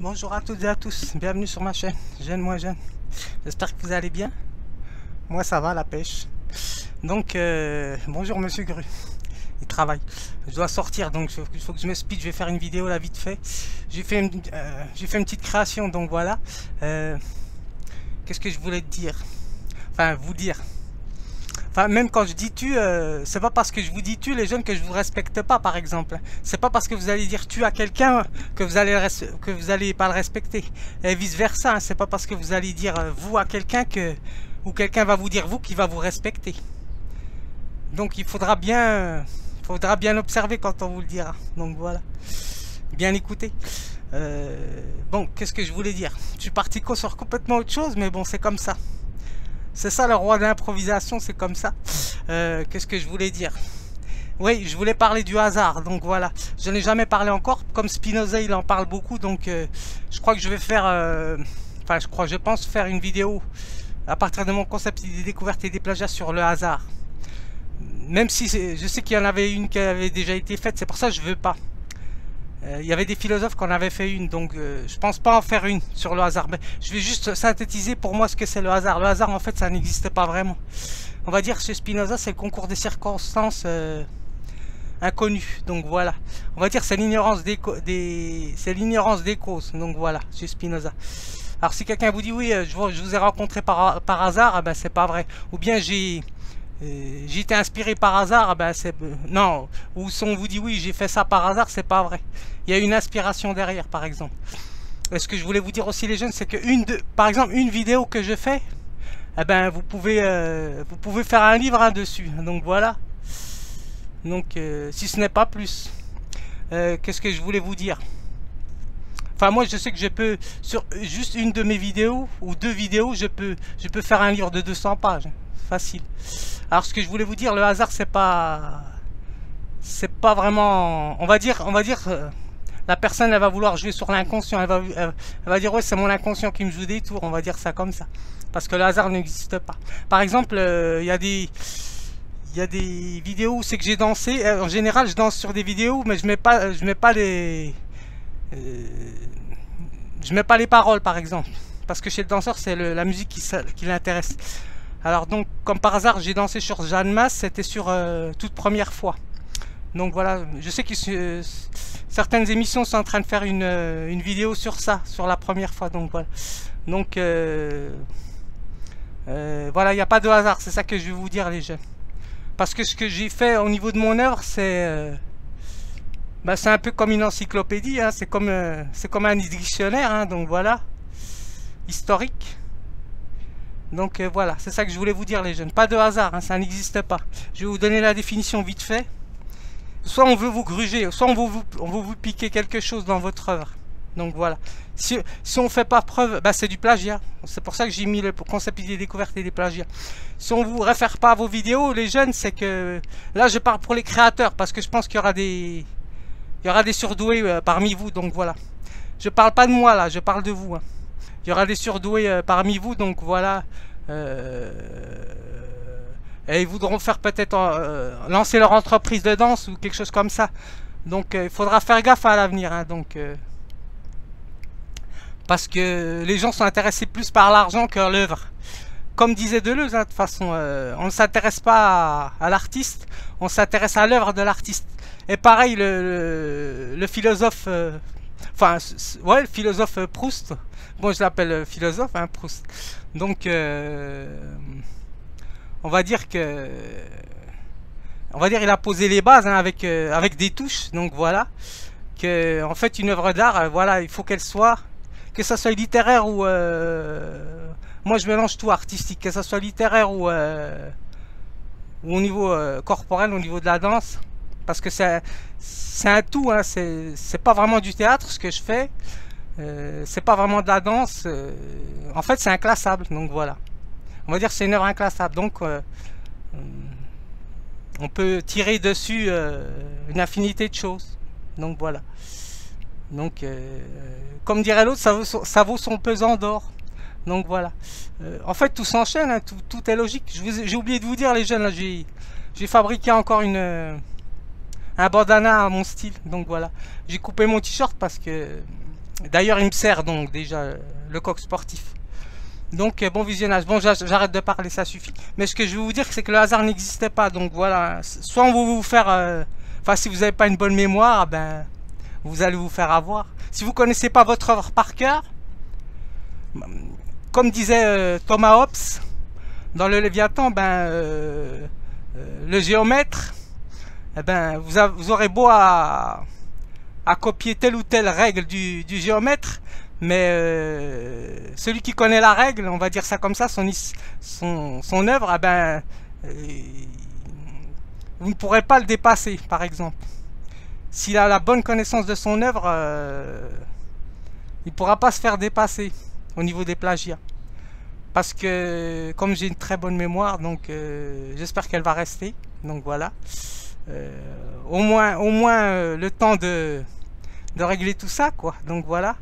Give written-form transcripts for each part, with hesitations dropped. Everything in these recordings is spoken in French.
Bonjour à toutes et à tous, bienvenue sur ma chaîne, Jeune Moins Jeune. J'espère que vous allez bien. Moi ça va, la pêche. Donc, bonjour Monsieur Gru. Il travaille. Je dois sortir, donc il faut que je me speed. Je vais faire une vidéo là vite fait. J'ai fait une petite création, donc voilà. Qu'est-ce que je voulais te dire? Enfin, vous dire. Enfin, même quand je dis tu, c'est pas parce que je vous dis tu, les jeunes, que je vous respecte pas, par exemple. C'est pas parce que vous allez dire tu à quelqu'un que vous allez pas le respecter. Et vice versa, hein, c'est pas parce que vous allez dire vous à quelqu'un ou quelqu'un va vous dire vous qui va vous respecter. Donc il faudra bien observer quand on vous le dira. Donc voilà, bien écouter. Bon, qu'est-ce que je voulais dire? Je suis parti sur complètement autre chose, mais bon, c'est comme ça. C'est ça le roi de l'improvisation, c'est comme ça. Qu'est-ce que je voulais dire? Oui, je voulais parler du hasard, donc voilà. Je n'ai jamais parlé encore, comme Spinoza il en parle beaucoup, donc je crois que je vais faire... Enfin, je pense faire une vidéo à partir de mon concept des découvertes et des plagiats sur le hasard. Même si je sais qu'il y en avait une qui avait déjà été faite, c'est pour ça que je veux pas. Il y avait des philosophes qui en avaient fait une, donc je pense pas en faire une sur le hasard. Mais je vais juste synthétiser pour moi ce que c'est le hasard. Le hasard, en fait, ça n'existe pas vraiment. On va dire chez Spinoza, c'est le concours des circonstances inconnues. Donc voilà. On va dire c'est l'ignorance des causes. Donc voilà, chez Spinoza. Alors si quelqu'un vous dit oui, je vous ai rencontré par hasard, eh ben c'est pas vrai. Ou bien j'ai été inspiré par hasard, ben c'est non. Ou si on vous dit oui, j'ai fait ça par hasard, c'est pas vrai. Il y a une inspiration derrière, par exemple. Et ce que je voulais vous dire aussi, les jeunes, c'est que par exemple, une vidéo que je fais, eh ben vous pouvez faire un livre dessus. Donc voilà. Donc si ce n'est pas plus. Qu'est-ce que je voulais vous dire? Enfin, moi, je sais que je peux, sur juste une de mes vidéos ou deux vidéos, je peux faire un livre de 200 pages. Facile. Alors, ce que je voulais vous dire, le hasard, c'est pas vraiment, on va dire, la personne, elle va vouloir jouer sur l'inconscient. Elle va dire, ouais, c'est mon inconscient qui me joue des tours. On va dire ça comme ça. Parce que le hasard n'existe pas. Par exemple, il y a des vidéos où c'est que j'ai dansé. En général, je danse sur des vidéos, mais je mets pas les paroles, par exemple, parce que chez le danseur c'est la musique qui l'intéresse. Alors donc, comme par hasard, j'ai dansé sur Jeanne Masse, c'était sur toute première fois. Donc voilà, je sais que certaines émissions sont en train de faire une vidéo sur ça, sur la première fois. Donc voilà, donc voilà, il n'y a pas de hasard, c'est ça que je vais vous dire, les jeunes. Parce que ce que j'ai fait au niveau de mon œuvre, c'est c'est un peu comme une encyclopédie, hein. C'est comme un dictionnaire, hein. Donc voilà, historique. Donc voilà, c'est ça que je voulais vous dire, les jeunes. Pas de hasard, hein, ça n'existe pas. Je vais vous donner la définition vite fait. Soit on veut vous gruger, soit on veut vous piquer quelque chose dans votre œuvre. Donc voilà. Si on ne fait pas preuve, c'est du plagiat. C'est pour ça que j'ai mis le concept des découvertes et des plagiats. Si on ne vous réfère pas à vos vidéos, les jeunes, c'est que... Là, je parle pour les créateurs, parce que je pense qu'il y aura des surdoués parmi vous, donc voilà. Je parle pas de moi là, je parle de vous. Hein. Il y aura des surdoués parmi vous, donc voilà. Et ils voudront faire peut-être lancer leur entreprise de danse ou quelque chose comme ça. Donc il faudra faire gaffe à l'avenir. Hein, donc parce que les gens sont intéressés plus par l'argent que l'œuvre. Comme disait Deleuze, hein, de toute façon, on ne s'intéresse pas à l'artiste, on s'intéresse à l'œuvre de l'artiste. Et pareil, le philosophe, ouais, le philosophe Proust. Bon, je l'appelle philosophe, hein, Proust. Donc, on va dire il a posé les bases, hein, avec des touches. Donc voilà, que en fait une œuvre d'art, voilà, il faut qu'elle soit, que ça soit littéraire ou moi je mélange tout, artistique, que ça soit littéraire ou au niveau corporel, au niveau de la danse. Parce que c'est un tout, hein, c'est pas vraiment du théâtre ce que je fais, c'est pas vraiment de la danse, en fait c'est inclassable, donc voilà. On va dire que c'est une œuvre inclassable, donc on peut tirer dessus une infinité de choses, donc voilà. Donc comme dirait l'autre, ça vaut son pesant d'or. Donc voilà. En fait tout s'enchaîne, hein, tout est logique. J'ai oublié de vous dire, les jeunes, là j'ai fabriqué encore un bandana à mon style, donc voilà. J'ai coupé mon t-shirt parce que D'ailleurs, il me sert donc déjà le coq sportif. Donc bon visionnage. Bon, j'arrête de parler, ça suffit. Mais ce que je veux vous dire, c'est que le hasard n'existait pas. Donc voilà, soit on va vous faire... Enfin, si vous n'avez pas une bonne mémoire, ben, vous allez vous faire avoir. Si vous connaissez pas votre œuvre par cœur, comme disait Thomas Hobbes dans le Léviathan, ben, le géomètre, eh ben, vous aurez beau à copier telle ou telle règle du géomètre, mais celui qui connaît la règle, on va dire ça comme ça, son œuvre, eh ben, vous ne pourrez pas le dépasser, par exemple. S'il a la bonne connaissance de son œuvre, il ne pourra pas se faire dépasser au niveau des plagiats. Parce que comme j'ai une très bonne mémoire, donc j'espère qu'elle va rester. Donc voilà. Au moins le temps de régler tout ça, quoi. Donc voilà.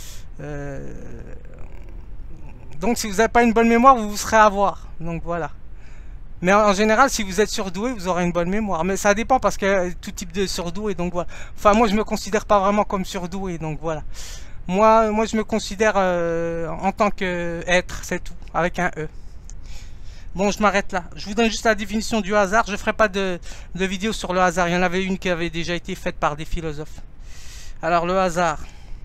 Donc si vous n'avez pas une bonne mémoire, vous serez à voir. Donc voilà. Mais en général, si vous êtes surdoué, vous aurez une bonne mémoire. Mais ça dépend parce qu'il y a tout type de surdoué. Donc voilà. Enfin, moi, je me considère pas vraiment comme surdoué. Donc voilà. Moi, je me considère en tant qu'être, c'est tout, avec un E. Bon, je m'arrête là. Je vous donne juste la définition du hasard. Je ne ferai pas de vidéo sur le hasard. Il y en avait une qui avait déjà été faite par des philosophes. Alors, le hasard.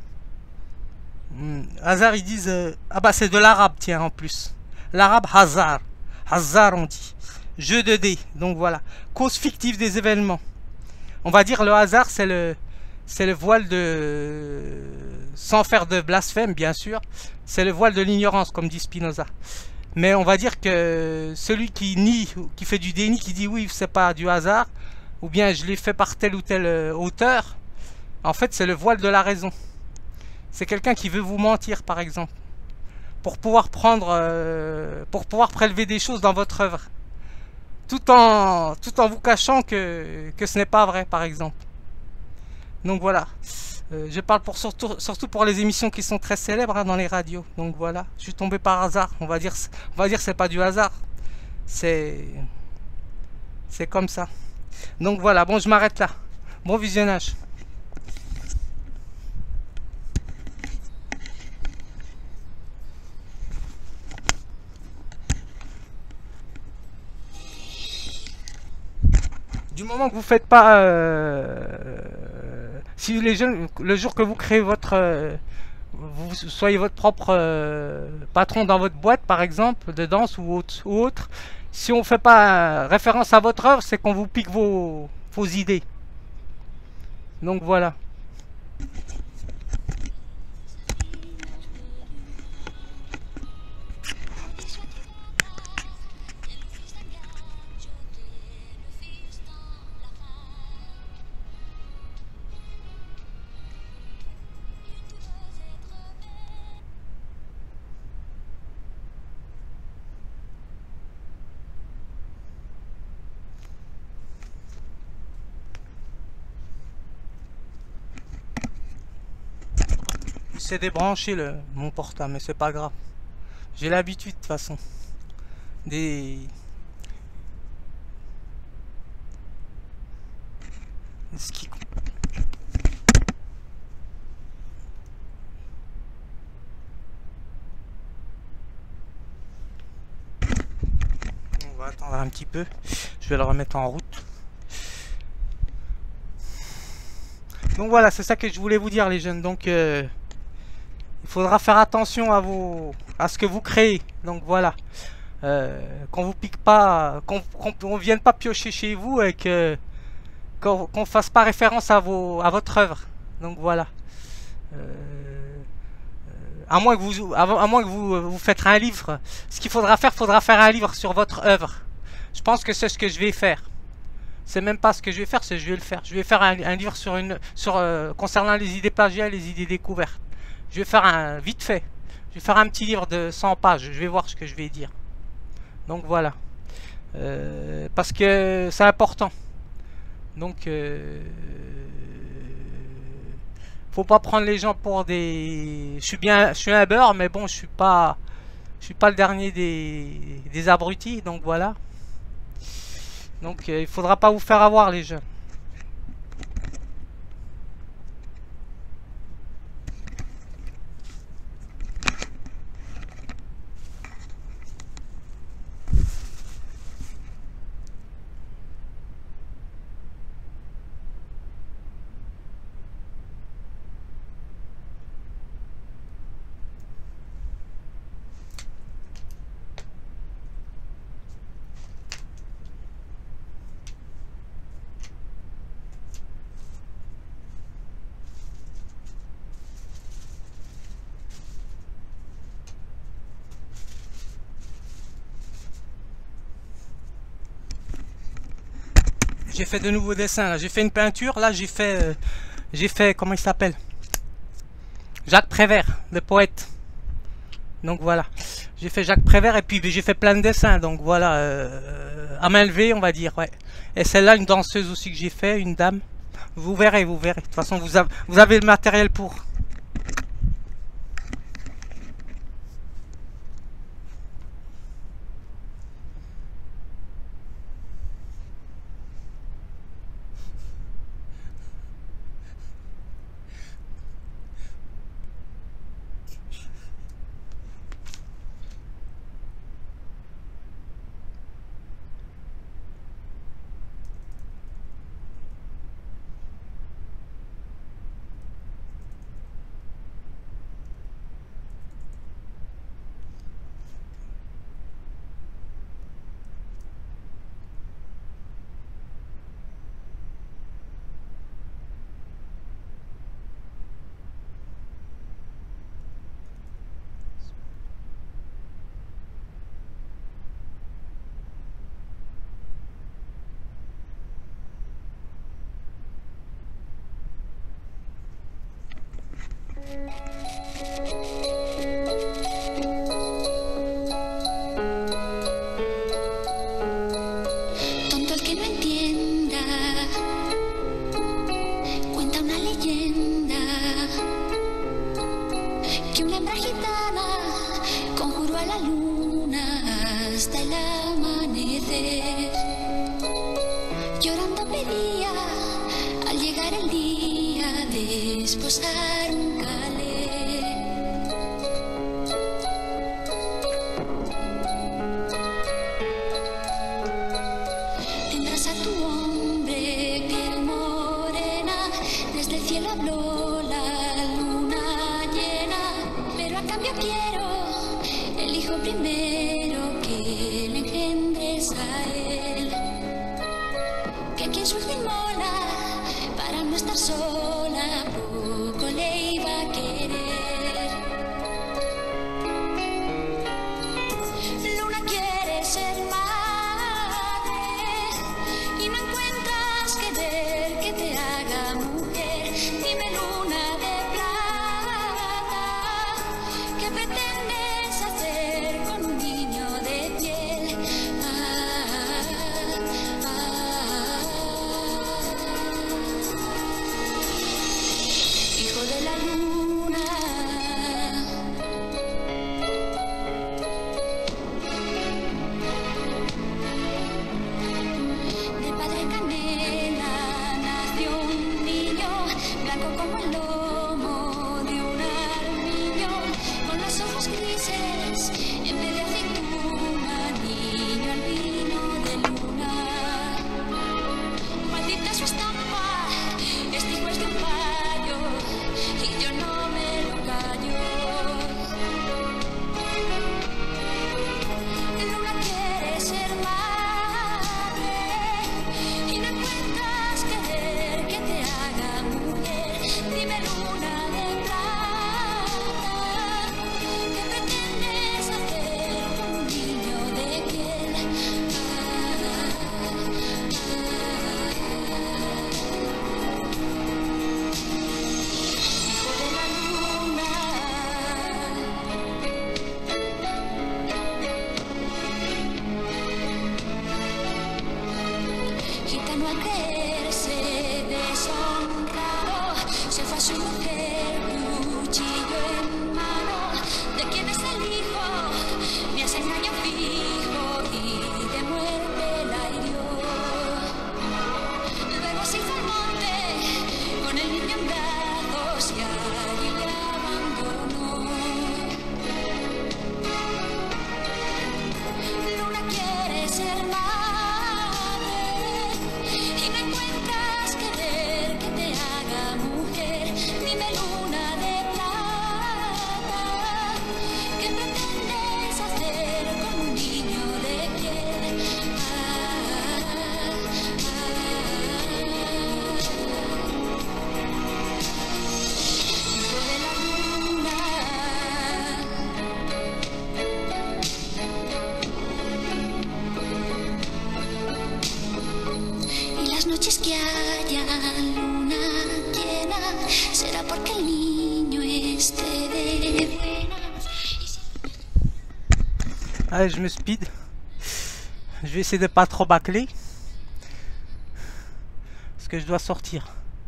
Hasard, ils disent... ah bah, c'est de l'arabe, tiens, en plus. L'arabe, hasard. Hasard, on dit. Jeu de dés. Donc, voilà. Cause fictive des événements. On va dire le hasard, c'est le voile de... Sans faire de blasphème, bien sûr. C'est le voile de l'ignorance, comme dit Spinoza. Mais on va dire que celui qui nie, qui fait du déni, qui dit oui, c'est pas du hasard, ou bien je l'ai fait par tel ou tel auteur, en fait, c'est le voile de la raison. C'est quelqu'un qui veut vous mentir, par exemple, pour pouvoir prélever des choses dans votre œuvre, tout en vous cachant que ce n'est pas vrai, par exemple. Donc voilà. Je parle surtout pour les émissions qui sont très célèbres hein, dans les radios. Donc voilà, je suis tombé par hasard. On va dire c'est pas du hasard. C'est comme ça. Donc voilà, bon je m'arrête là. Bon visionnage. Du moment que vous faites pas... si les jeunes, le jour que vous créez votre... vous soyez votre propre patron dans votre boîte, par exemple, de danse ou autre, si on ne fait pas référence à votre œuvre, c'est qu'on vous pique vos idées. Donc voilà. C'est débranché mon portable, mais c'est pas grave. J'ai l'habitude de toute façon. On va attendre un petit peu. Je vais le remettre en route. Donc voilà, c'est ça que je voulais vous dire les jeunes. Donc il faudra faire attention à ce que vous créez. Donc voilà. Qu'on vous pique pas, qu'on vienne pas piocher chez vous et qu'on fasse pas référence à votre œuvre. Donc voilà. À moins que vous faites un livre. Ce qu'il faudra faire un livre sur votre œuvre. Je pense que c'est ce que je vais faire. C'est même pas ce que je vais faire, c'est je vais le faire. Je vais faire un livre concernant les idées plagiat et les idées découvertes. Je vais faire vite fait. Je vais faire un petit livre de 100 pages. Je vais voir ce que je vais dire. Donc voilà. Parce que c'est important. Donc faut pas prendre les gens pour des... Je suis un beurre, mais bon, je suis pas le dernier des abrutis. Donc voilà. Donc il faudra pas vous faire avoir les jeunes. j'ai fait de nouveaux dessins. J'ai fait une peinture. Là, j'ai fait, comment il s'appelle? Jacques Prévert, le poète. Donc voilà, j'ai fait Jacques Prévert et puis j'ai fait plein de dessins. Donc voilà, à main levée, on va dire, ouais. Et celle-là, une danseuse aussi que j'ai fait, une dame. Vous verrez, vous verrez. De toute façon, vous avez le matériel pour. Tonto el que no entienda, cuenta una leyenda que una hembra gitana conjuró a la luna hasta el amanecer. Llorando pedía al llegar el día de esposar un calé. Tendrás a tu hombre piel morena, desde el cielo habló la luna llena, pero a cambio quiero el hijo primero que le engendres a él. Que quien su inmola para no estar sola, poco le iba a querer. Luna quiere ser madre y no encuentras querer que te haga mujer. Dime, luna de plata, ¿qué pretendes hacer con un niño de piel? Hijo de la luna, de padre canela nació un niño, blanco como el lomo de un armiño, con los ojos grises en vez de aceituna, niño albino de luna. Maldita su estampa, este hijo es de un payo y yo no me lo callo. Luna quiere ser madre y no encuentras querer que te haga mujer. Dime, luna de plata, ¿qué pretendes hacer con un niño de piel? Hijo de la luna, gitano al creerse deshonrado, se fue a su mujer, cuchillo en mano. ¿De quién es el hijo? Me hace engaño fijo y de muerte la hirió. Luego se fue al monte con el niño en brazos y allí le abandonó. Luna quiere ser madre y no encuentras querer que te haga mujer. Dime, luna de plata, ¿qué pretendes hacer con un niño de piel? Hijo de la luna, Allez, je me speed. Je vais essayer de pas trop bâcler. Parce que je dois sortir.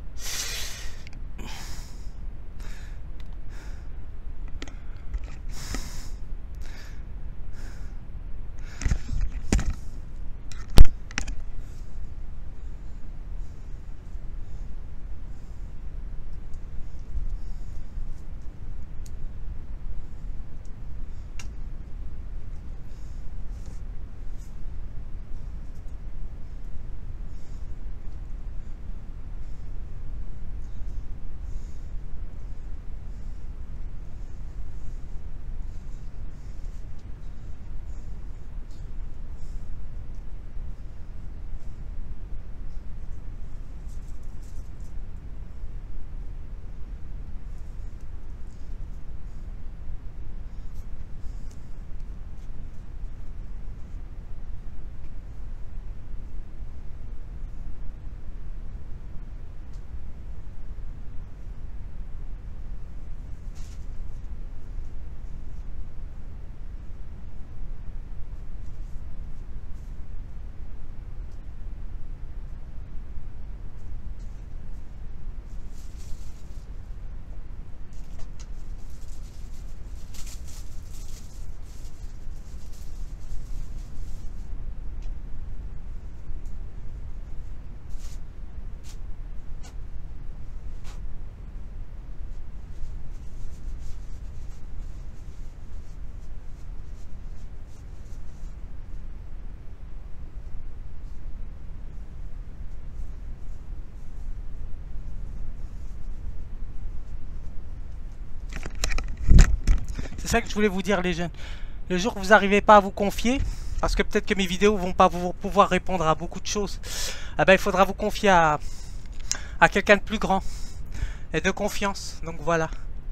C'est ça que je voulais vous dire, les jeunes. Le jour que vous n'arrivez pas à vous confier, parce que peut-être que mes vidéos vont pas vous pouvoir répondre à beaucoup de choses, eh ben, il faudra vous confier à quelqu'un de plus grand et de confiance. Donc voilà.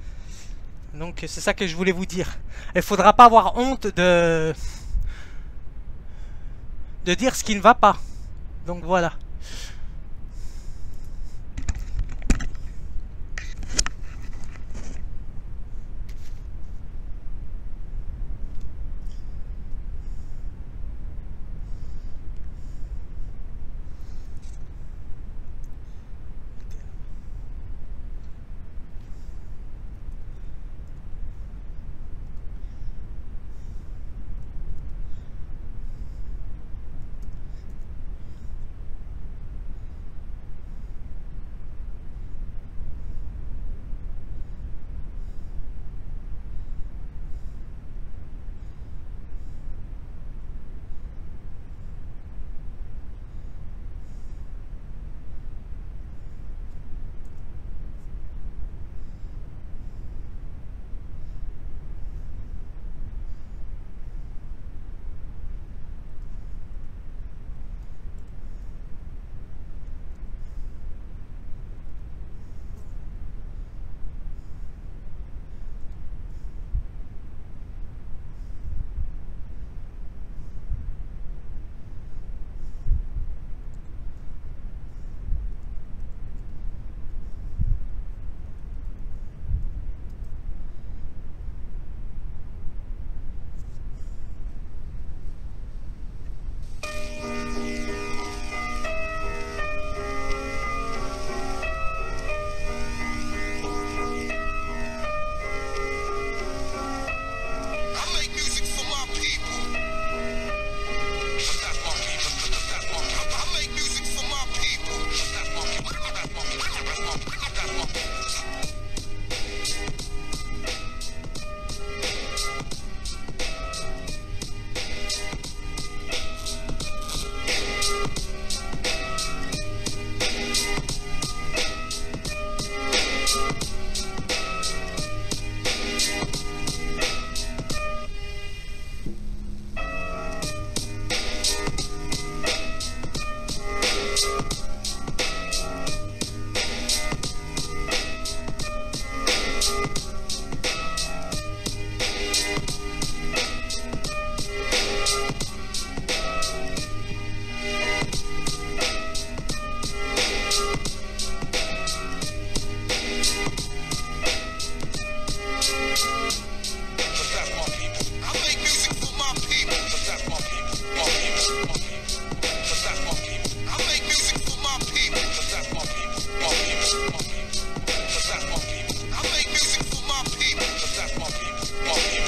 Donc c'est ça que je voulais vous dire. Il faudra pas avoir honte de dire ce qui ne va pas. Donc voilà.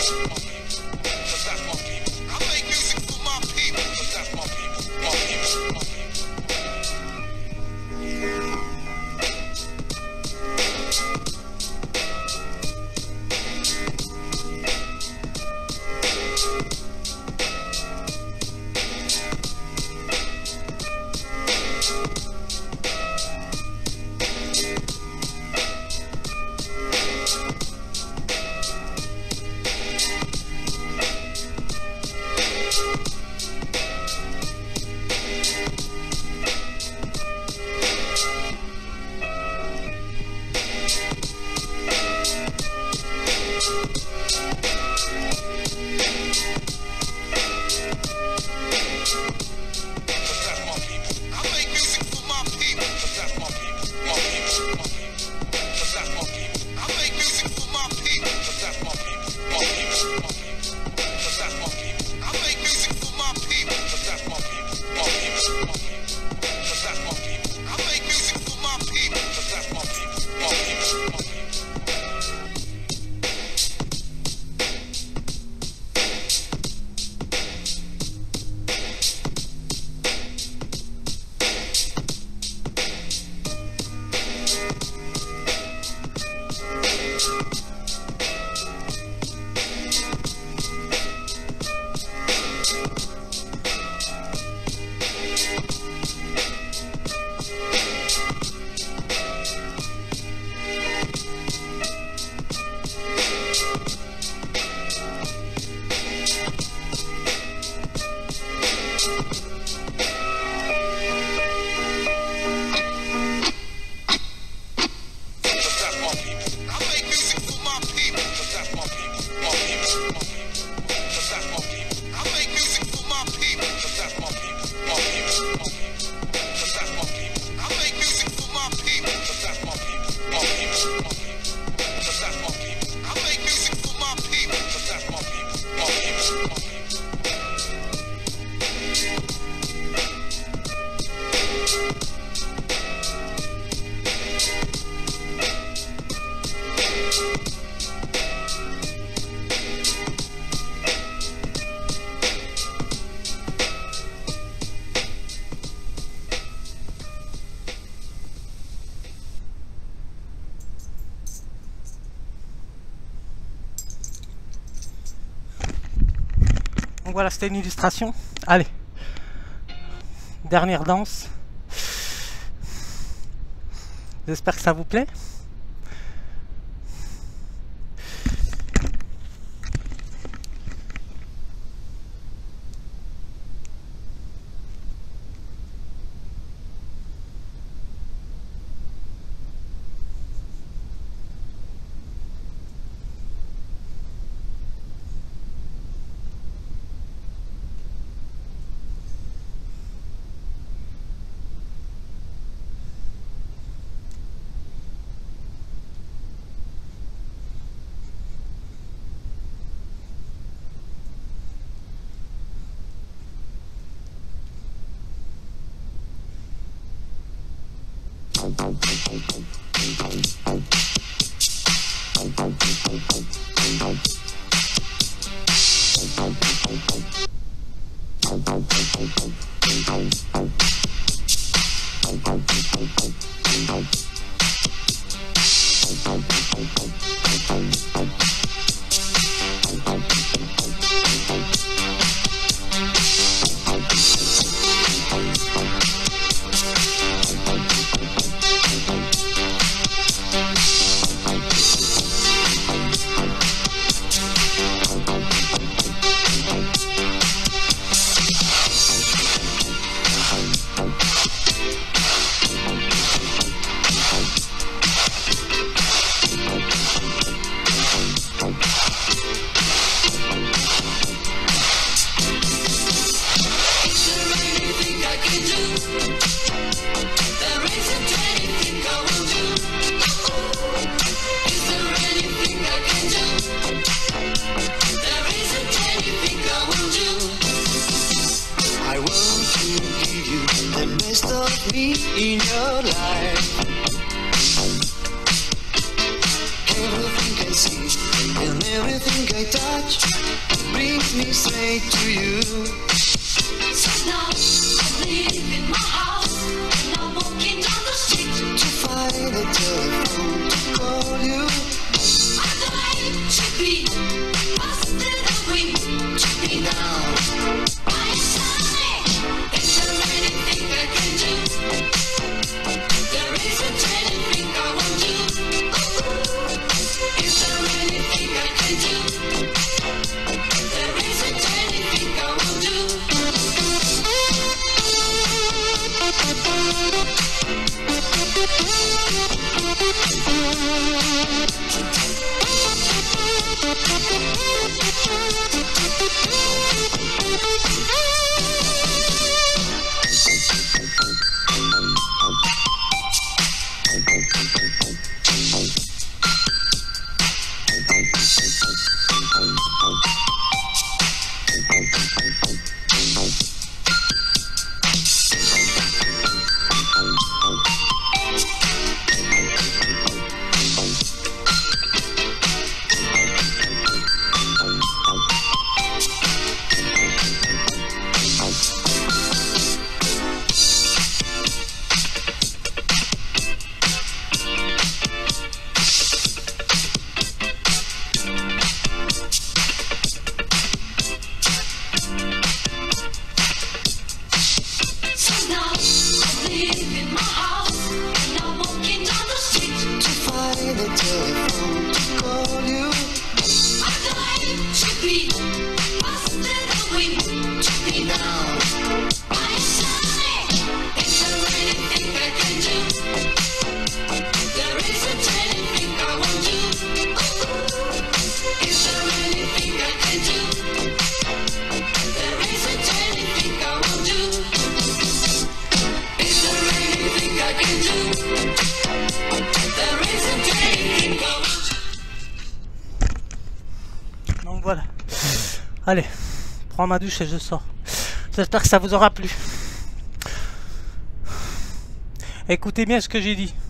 Donc voilà, c'était une illustration. Allez, dernière danse. J'espère que ça vous plaît. touch brings me straight to you. So now I live in my house and I'm walking down the street To find a telephone to call you. I'd like to be busted away to be down. My son, is there anything I can do? There isn't anything I won't do. Is there anything I can do? There isn't anything I won't do. So now I live in my house and I'm walking down the street. To find a telephone to call you. I'd like to be busted away to be down. My son, is there anything I can do? There isn't anything I won't do. Is there anything I can do? There isn't anything I won't do. Is there anything I can do? There isn't anything I won't do. Donc voilà. Allez, prends ma douche et je sors. J'espère que ça vous aura plu. Écoutez bien ce que j'ai dit.